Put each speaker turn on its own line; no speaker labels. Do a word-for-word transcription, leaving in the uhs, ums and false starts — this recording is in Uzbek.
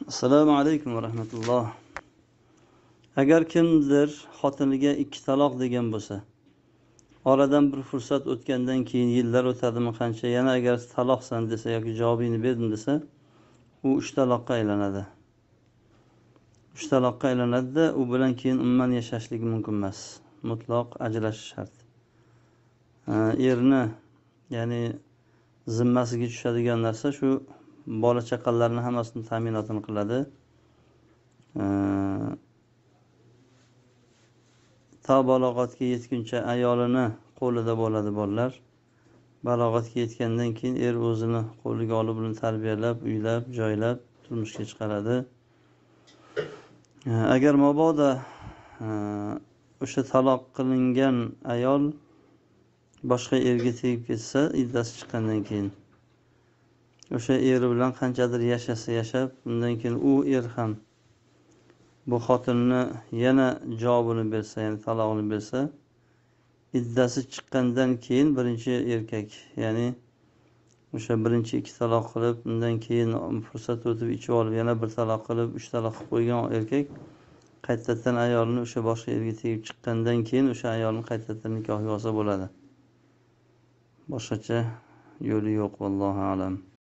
Assalomu alaykum va rahmatulloh. Agar kimdir xotiniga ikki taloq degan bo'lsa, oradan bir fursat o'tgandan keyin yillar o'tadimi qancha, yana agar taloqsan desa yoki javobingni berdim desa, u uch taloqqa aylanadi. uch taloqqa aylanadi-da, u bilan keyin umuman yashashlik mumkin emas. Mutlaq ajrashish shart. Erni, ya'ni zimmasiga tushadigan narsa shu bola chaqalarni hammasini ta'minotini qiladi. Ta balog'atga yetguncha ayolini qo'lida bo'ladi bolalar. Balog'atga yetgandan keyin er o'zini qo'liga olib uni tarbiyalab, uylab, joylab turmushga chiqaradi. Agar mabodo o'sha taloq qilingan ayol boshqa erga tegib ketsa, iddasi chiqqandan keyin o'sha eri bilan qanchadir yashasa yashab, undan keyin u er ham bu xotinni yana javobini bersa, ya'ni talog'ini bersa, iddasi chiqqandan keyin birinchi erkak, ya'ni o'sha birinchi ikki taloq qilib, undan keyin fursat o'tib ichib olib, yana bir taloq qilib, uch taloq qilib qo'ygan erkak qaytadan ayolni o'sha boshqa erga tegib chiqqandan keyin o'sha ayolni qaytadan nikohga olsa bo'ladi. Boshqacha yo'li yo'q, vallohu alam.